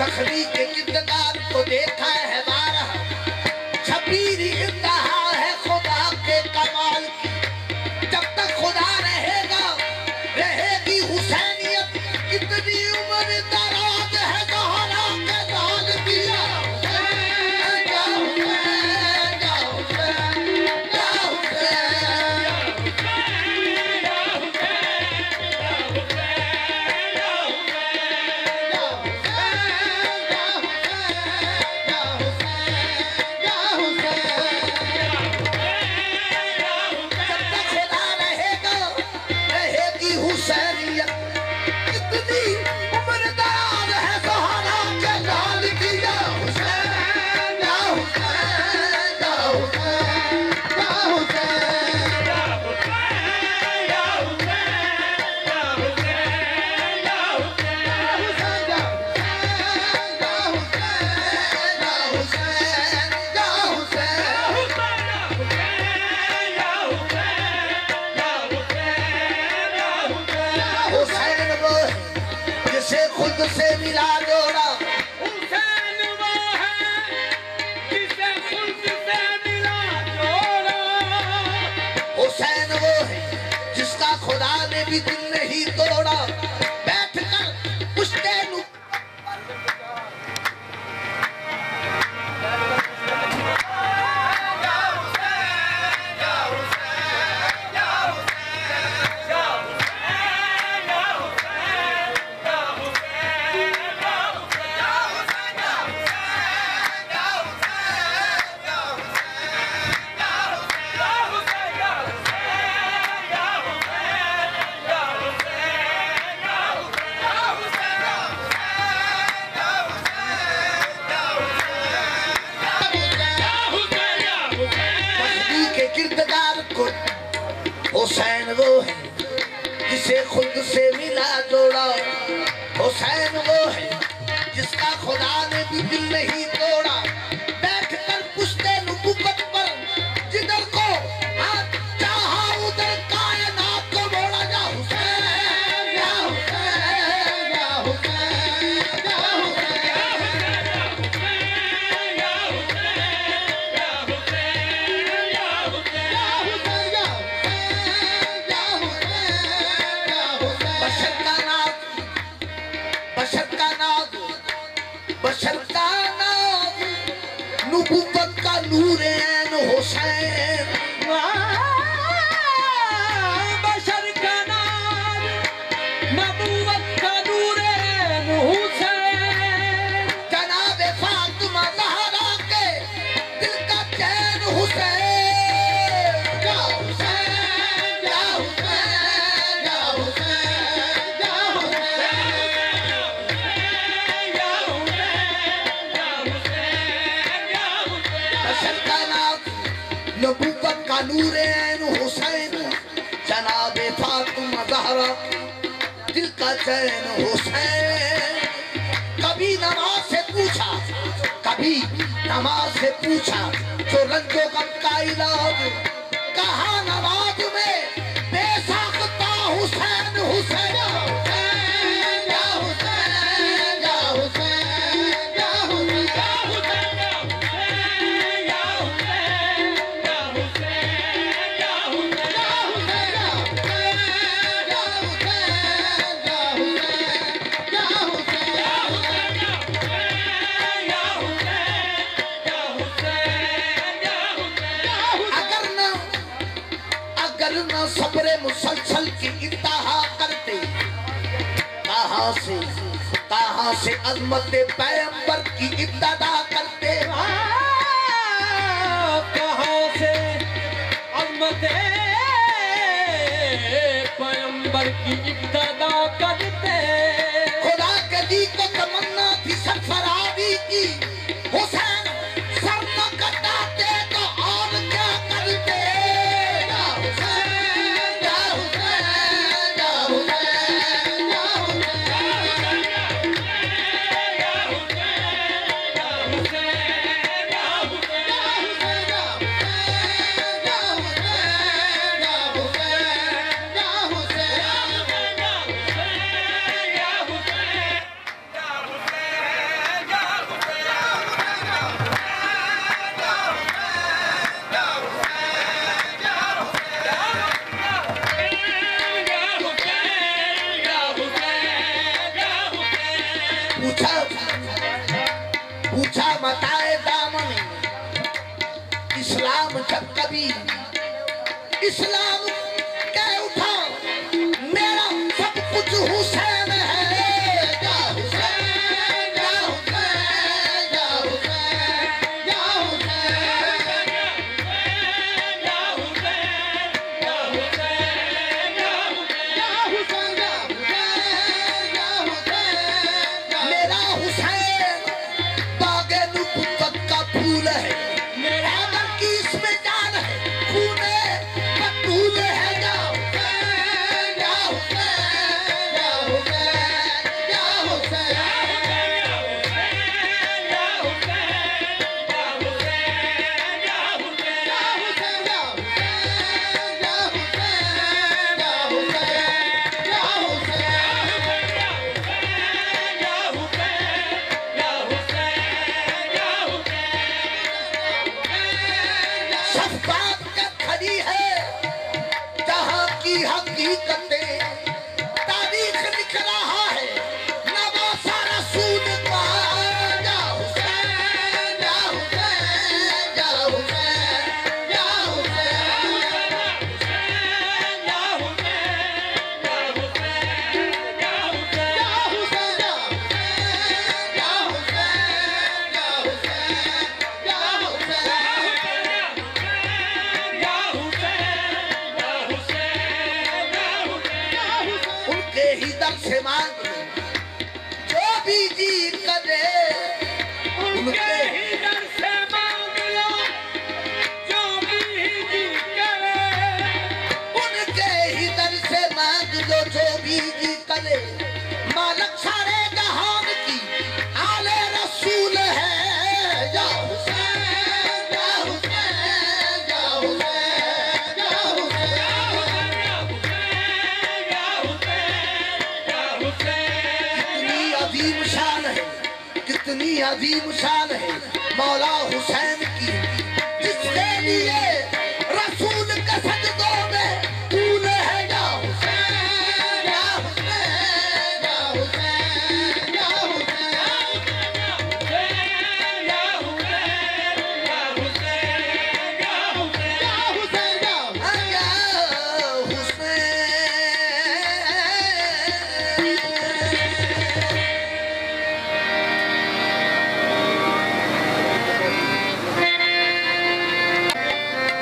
मखनी के किरदार को देखा है बारह, छबीर इंतहा है खुदा के कमाल की। जब तक खुदा रहेगा रहेगी हुसैनियत, कितनी उम्र दराज है ज़हरा के लाल की। से मिला जोड़ा हुसैन वो है जिसे खुद से मिला जोड़ा। हुसैन वो है जिसका खुदा ने भी दिल नहीं तोड़ा। बैठकर पुश्ते हुसैन वो है जिसे खुद से मिला जोड़ा। हुसैन वो है जिसका खुदा ने भी दिल नहीं तोड़ा। बैठकर पुश्ते नुबुव्वत पर जिधर को हाथ चाहा उधर कायनात को मोड़ा। जा हुसैन या हुसैन या हुसैन या बशर का नाम नुबुव्वत का नूर ऐन हुसैन। बशर का नाम नबूवत का नूर ऐन हुसैन। जनाब फातिमा ज़हरा के दिल का चैन हुसैन। या हुसैन या हुसैन या हुसैन या नबूवत का नूर ऐन हुसैन। जनाब फातिमा ज़हरा दिल का चैन हुसैन। कभी नमाज से पूछा कभी नमाज से पूछा जो रंजो गम का इलाज। कहा नमाज में बेसाख्ता हुसैन हुसैन या हुसैन या हुसैन या हुसैन या सब्रे मुसलसल की इंतहा करते। कहाँ से अज़मत पैगंबर की इब्तिदा करते। कहाँ से अज़मत पैगंबर की इब्तिदा करते। खुदा के दी को तमन्ना थी सरफराजी की। हुसैन सर न कटाते तो और क्या करते। या हुसैन या हुसैन या हुसैन या पूछा मताए दामन इस्लाम जब कभी इस्लाम कह उठा मेरा सब कुछ हुसैन है। या हुसैन या हुसैन या हुसैन या हुसैन या हुसैन या हुसैन या हुसैन या हुसैन मेरा हुसैन बागे नुबुव्वत का फूल है। हैदर की इसमें जान है खूने बतूल है। या हुसैन या हुसैन या हुसैन या हुसैन या हुसैन या हुसैन या हुसैन या हुसैन या हुसैन या हुसैन या शफ़क़त का खड़ी है जहाँ की हकीकतें तारीख लिख रहा है नवासा रसूल का। या हुसैन या हुसैन या हुसैन या हुसैन या हुसैन या हुसैन या हुसैन या हुसैन या हुसैन या हुसैन या हुसैन उनके ही दर से मांग जो भी जी करे। उनके ही दर से मांग लो जो भी जी करे। उनके ही दर से मांग लो जो भी जी करे। मालक सारे जहान की आले रसूल है। या हुसैन या हुसैन या हुसैन या कितनी अजीम शान है कितनी अजीम शान है मौला हुसैन की जिसके लिए रसूल के सजदों में तूल है। या हुसैन या हुसैन या हुसैन या हुसैन या हुसैन या हुसैन या हुसैन या हुसैन या हुसैन।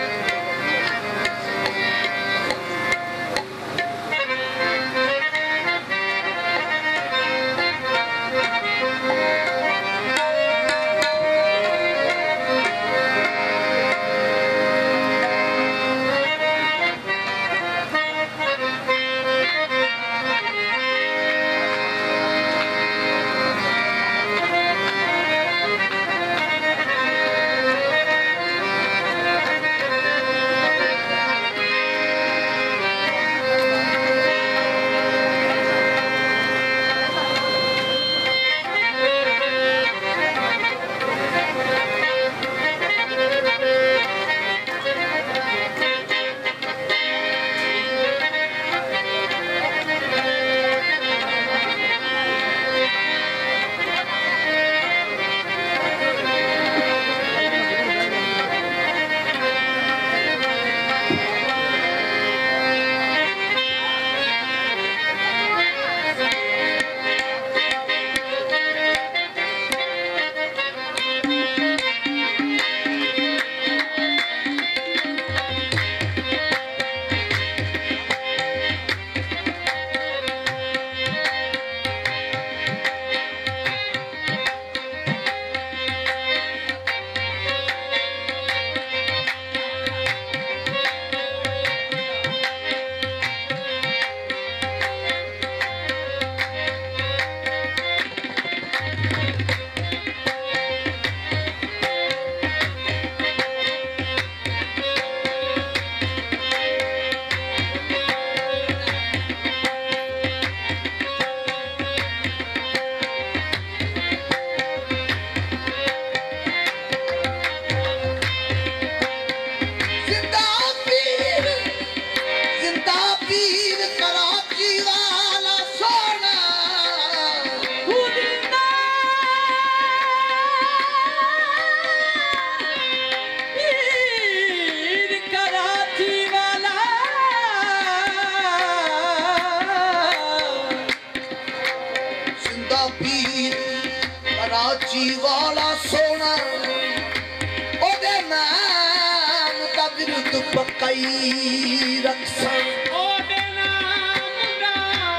कराची वाला सोना ओदे नाम दा विरद पकाई रखसा ओदे नाम दा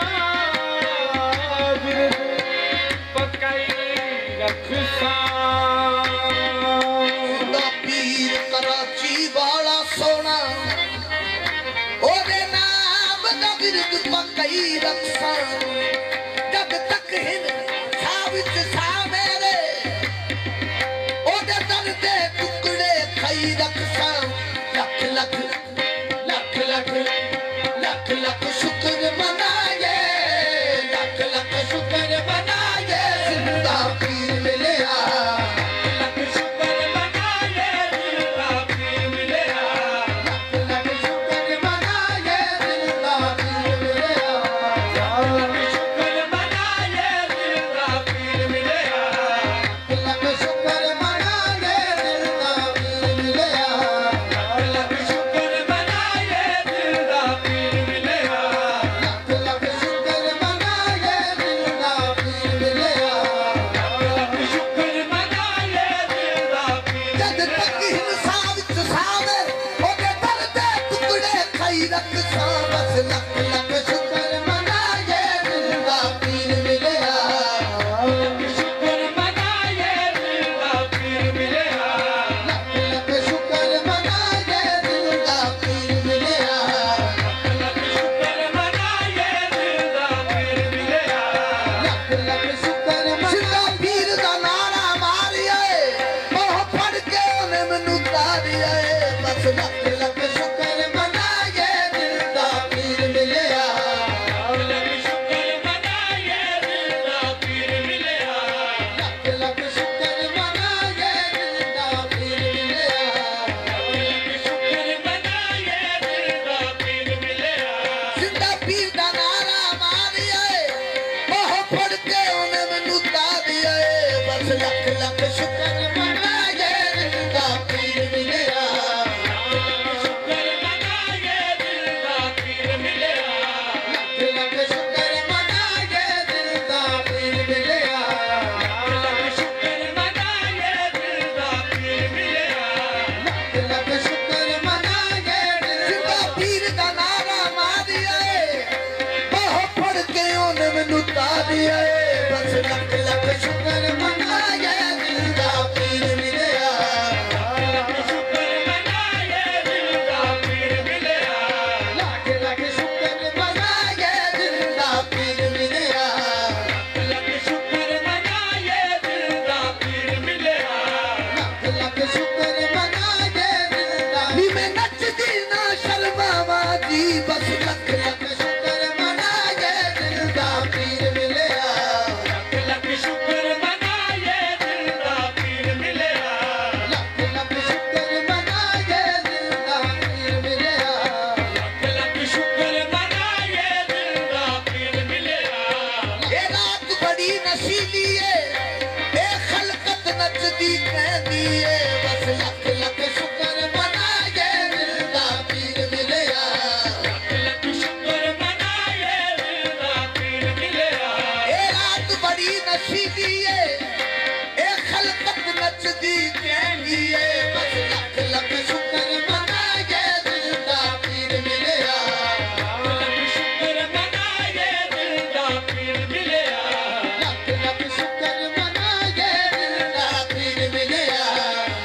विरद पकाई रखसा पीर कराची वाला सोना ओदे नाम दा विरद पकाई रखसा जब तक हिन सावित सा मेरे ओदे दर दे टुकड़े खाई रखसा लख लख लख लख लख लख शुक्र मनाए लख लख शुक्र मनाए जिंदा पीर मिलया लख शुक्र मनाए जिंदा पीर मिलया लख शुक्र मनाए जिंदा पीर मिलया लख शुक्र मनाए जिंदा पीर मिलया लख शुक्र मनाए जिंदा पीर मिलया लख शुक्र मनाए जिंदा पीर मिलया लख शुक्र मनाए जिंदा पीर मिलया लख शुक्र मनाए जिंदा पीर जद तक हिंसा विच सावे ओदे दर दे टुकड़े खाई रखसा बस लख लख शुक्र मनाए जिंदा पीर मिलया लख शुक्र मनाए जिंदा पीर मिलया लख शुक्र मनाए जिंदा पीर मिलया लख शुक्र मनाए जिंदा पीर मिलया लख शुक्र जिंदा पीर दा नारा मारिया ओह फड़ के ओने मैनू तारिया बस लख लख शुक्र मनाए जिंदा पीर मिलया लख शुक्र मनाए जिंदा पीर मिलया लख शुक्र मनाए जिंदा पीर मिलया लख शुक्र मनाए जिंदा पीर मिलया जिंदा पीर दा नारा मारिया ओह फड़ के ओने मैनू तारिया बस लख लख शुक्र मनाए जिंदा पीर मिलया शुक्र मनाए जिंदा पीर मिलया लख शुक्र मनाए जिंदा पीर मिलया लख शुक्र मनाए जिंदा पीर मिलया लख शुक्र मनाए जिंदा पीर दा नारा मारिया ओह फड़ के ओने मैनू तारिया बस लख लख शुक्र मनाए जिंदा पीर मिलया लख शुक्र मनाए जिंदा पीर मिलया लख शुक्र मनाए जिंदा पीर मिलया लख शुक्र मनाए जिंदा पीर मिलया लख शुक्र मनाए जिंदा नी मैं नचदी ना शर्मावा जी बस लख लख शुक्र मनाए जिंदा पीर मिलया लख शुक्र मनाए जिंदा पीर मिलया लख शुक्र मनाए जिंदा पीर मिलया लख शुक्र मनाए जिंदा पीर मिलया ये रात बड़ी नशीली है ए खलकत नचदी कहदी है बस लख लख शुक्र मनाए जिंदा पीर मिलया लख शुक्र मनाए जिंदा पीर मिलया ये रात बड़ी नशीली है ए खलकत नचदी कहदी है बस लख लख शुक्र मनाए जिंदा पीर मिलया लख शुक्र मनाए जिंदा पीर मिलया लख शुक्र मनाए जिंदा पीर मिलया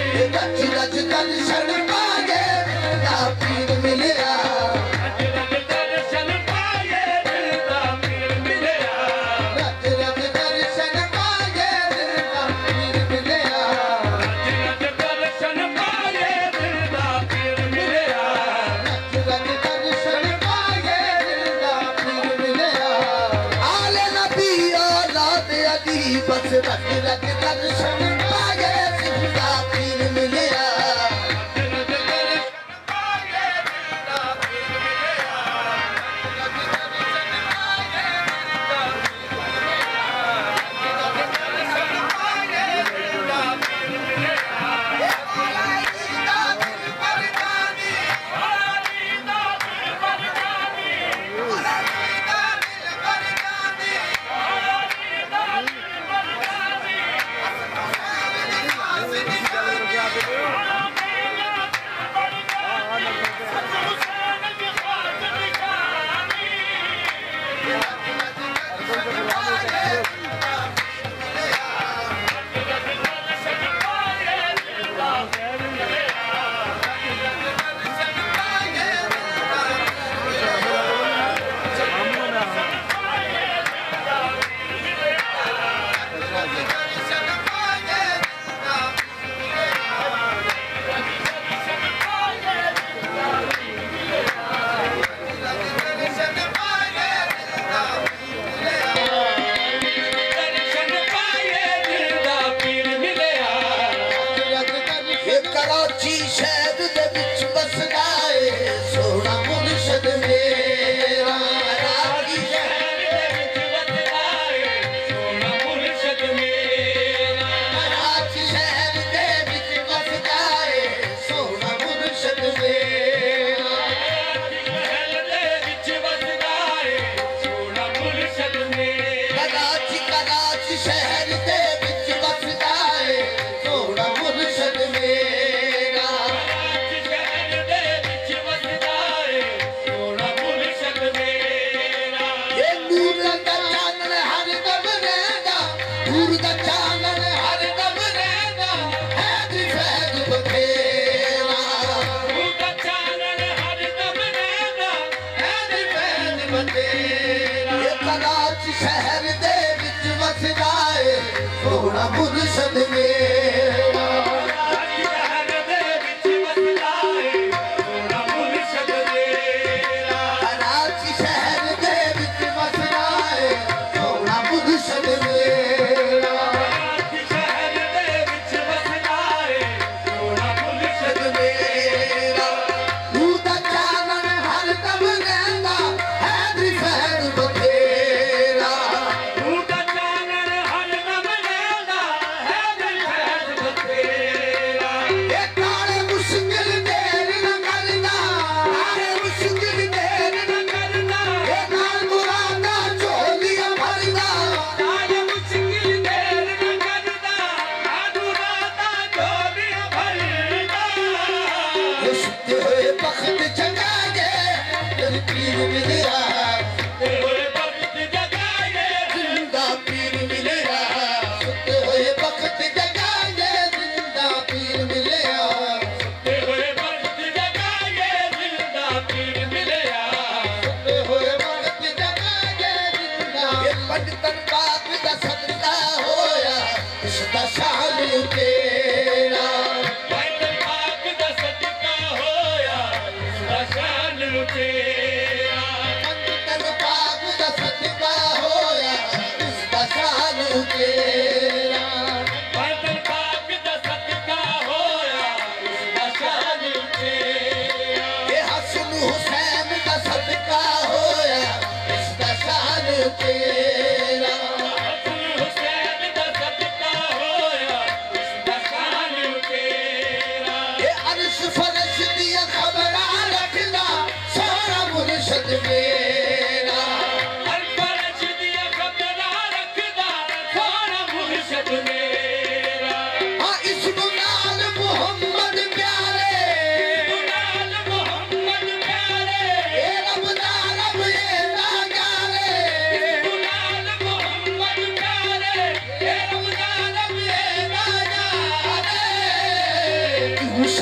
रज रज दर्शन पाए दा पीर मिलिया रज रज दर्शन पाए दिल दा पीर मिलिया रज रज दर्शन पाए दिल दा पीर मिलिया रज रज दर्शन पाए दिल दा पीर मिलिया रज रज दर्शन पाए दिल दा पीर मिलिया आले नबी औलाद अली बस रज रज दर्शन पाए दिल दा पीर मिलिया रज रज दर्शन पाए दिल दा पीर मिलिया रज रज दर्शन पाए दिल दा पीर मिलिया कराची शहर दे विच बसदा है सोना मुर्शद मेरा कराची शहर दे विच बसदा है सोना मुर्शद मेरा कराची शहर दे विच बसदा है सोना मुर्शद मेरा महल दे विच वसदा है सोना मुर्शद मेरा कराची शहर दे विच बसदा है सोना मुर्शद मेरा शहर दे विच वसदा है सोना मुर्शद मेरा ये नूर दा चानन हर दम रहंदा नूर दा चानन हर दम रहंदा है दी फैद बखेरा उदा चानन हर दम रहंदा है दी फैद बखेरा ये कराची शहर दे विच वसदा है सोना मुर्शद मेरा शहर दे विच वसदा है सोना मुर्शद मेरा कराची शहर दे विच वसदा है सोना मुर्शद मेरा शहर दे विच वसदा है सोना मुर्शद मेरा नूर दा चानन हर दम रहंदा है दी फैद बखेरा उदा चानन हर दम रहंदा है दिल फैज़ बखेरा ये काले मुश्किल देर न करदा काले मुश्किल देर न करदा ये नाल मुरादा झोलियां भरदा नाल मुश्किल देर न करदा आदुराता झोलियां भरदा ये सुते हुए बख्त जगाए दिल पीर मिलिया ते होए वक्त जगाए जिंदा पीर मिलिया सुते हुए बख्त जगाए जिंदा पीर मिलिया ते होए वक्त जगाए जिंदा पीर मिलिया सुते हुए बख्त जगाए जिंदा ये पंडितन पाक दा सदका होया इसदा शान तेरा बैतुल पाक दा सदका होया इसदा शान लुटेरा पंडितन पाक दा सदका होया इसदा शान तेरा बैतुल पाक दा सदका होया इसदा शान लुटेरा ये हसन हुसैन दा सदका होया इसदा शान तेरा हसन हुसैन दा सदका होया इसदा शान लुटेरा ये अर्श फरश दिया खबरा रखदा सारा मुर्शद मेरा हर फर्श दिया खबरा रखदा सारा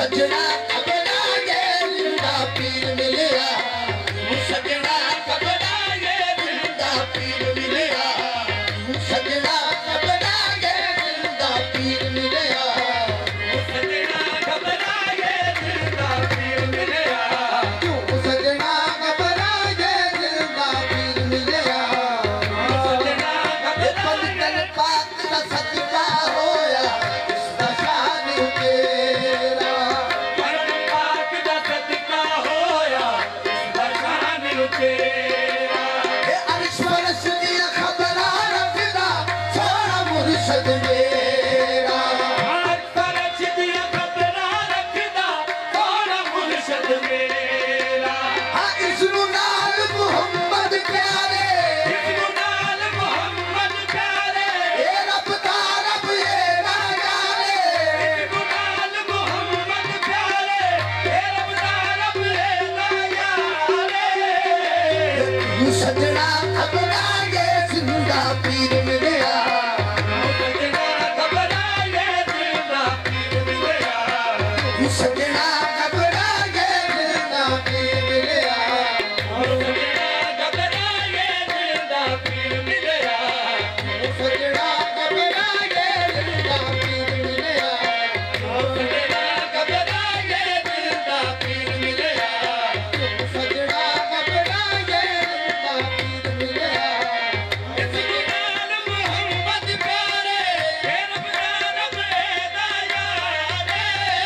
सजना घबराए जिंदा पीर मिलया सजना घबराए जिंदा पीर मिलया सजना घबराए जिंदा पीर मिलया सजना घबराए जिंदा पीर मिलया सजना घबराए जिंदा पीर मिलया सजना पलटन पाक दा सदका होया इसदा शान तेरा पाक दा सदका होया बरखान तेरा अर्श परश दी खबरां रखदा सोना मुर्शद मेरा परच दिया खबरां रखदा सोना मुर्शद मेरा हाँ इसनु नाल मुहम्मद प्यारे इसनु नाल मोहम्मद प्यारे ए रब दा रब ए ना जाने इसनु नाल मोहम्मद प्यारे ए रब दा रब ए ना यारे तू सजना घबराए जिंदा पीर मिलया सजना घबराए जिंदा पीर मिलया तू सजना घबराए जिंदा पीर मिलया सजना घबराए जिंदा पीर मिलया सजना घबराए जिंदा पीर मिलया सजना घबराए जिंदा पीर मिलया सजना घबराए जिंदा पीर मिलया इसनु नाल मोहम्मद प्यारे ए रब दा रब ए ना यारे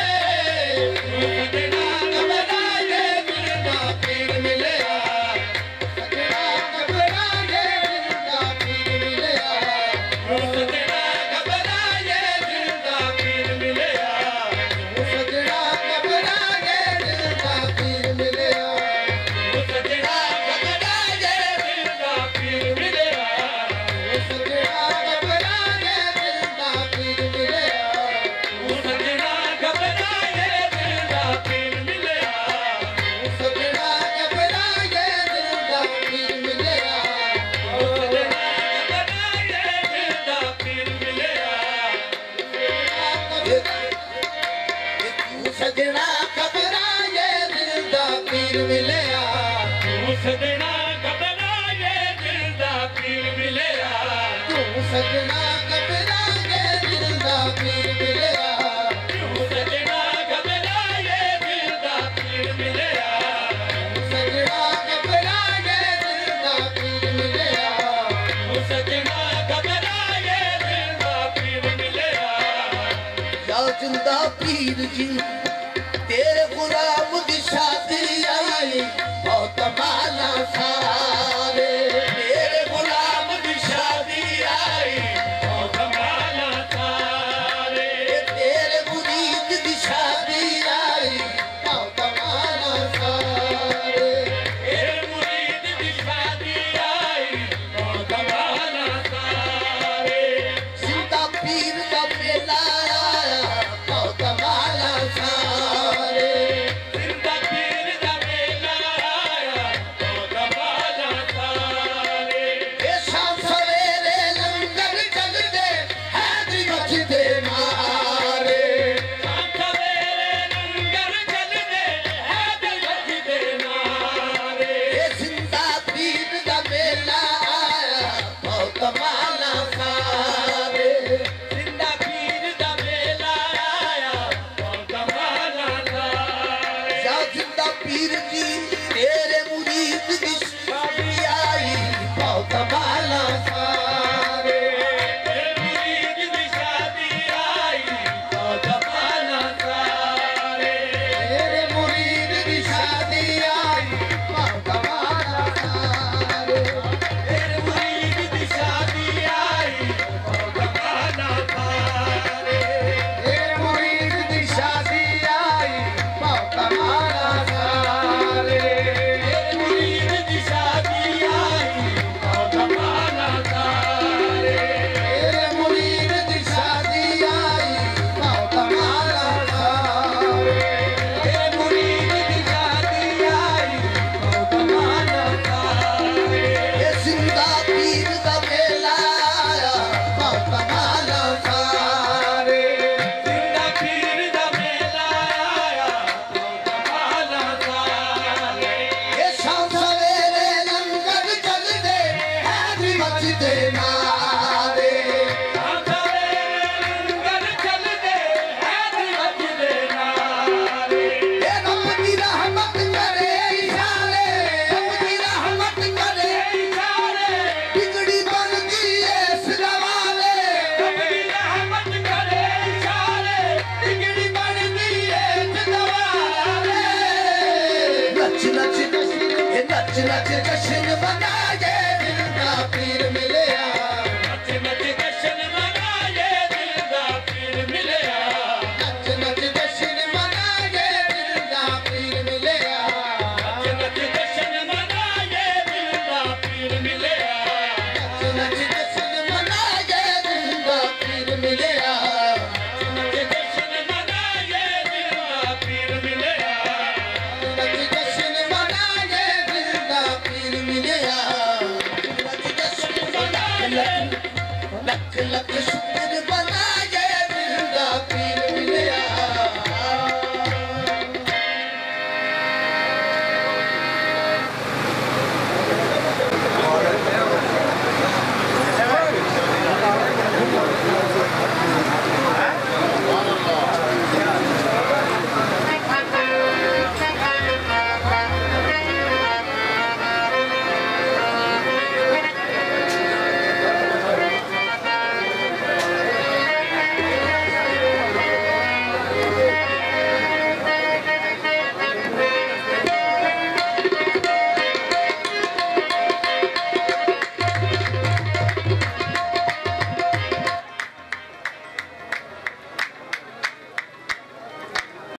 सजना घबराए जिंदा पीर मिलया सजना घबराए जिंदा पीर मिलया सजना घबराए जिंदा पीर मिलया सजना घबराए जिंदा पीर मिलया सजना घबराए जिंदा पीर मिलया सजना घबराए जिंदा पीर मिलया सजना घबराए जिंदा पीर मिलया सजना घबराए जिंदा पीर मिलया सजना घबराए जिंदा पीर मिलया सजना घबराए जिंदा पीर मिलया सजना घबराए जिंदा पीर मिलया सजना घबराए जिंदा पीर मिलया सजना घबराए जिंदा पीर मिलया सजना घबराए जिंदा पीर मिलया सजना घबराए जिंदा पीर मिलया या जिंदा पीर जी तेरे गुलाम दी शादी आई बहुत माला सारे तेरे गुलाम दी शादी आई बहुत माला सारे तेरे मुरीद दी शादी आई बहुत माला सारे तेरे मुरीद दी शादी आई बहुत माला सारे जिंदा पीर का मेला आया बहुत माला सारे जिंदा पीर दा मेला आया बहुत माला सारे नच जश्न मनाए दिल दा पीर मिलया नच नच जश्न मनाए दिल दा पीर मिलया नच नच जश्न मनाए दिल दा पीर मिलया नच नच जश्न मनाए दिल दा पीर मिलया नच जश्न मनाए दिल दा पीर मिलया नच जश्न मनाए दिल दा पीर मिलया नच जश्न मनाए दिल दा पीर मिलया नच जश्न मनाए लख लख